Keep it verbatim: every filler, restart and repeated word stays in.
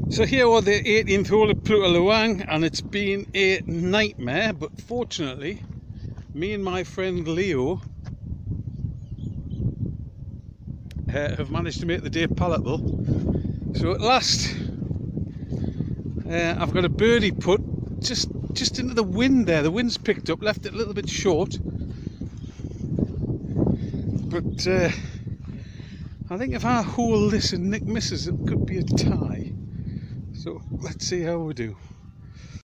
So here are the eighteenth hole at Plutaluang, and it's been a nightmare, but fortunately me and my friend Leo uh, have managed to make the day palatable. So at last uh, I've got a birdie putt just just into the wind there. The wind's picked up, left it a little bit short, but uh, I think if I hole this and Nick misses, it could be a tie. So let's see how we do.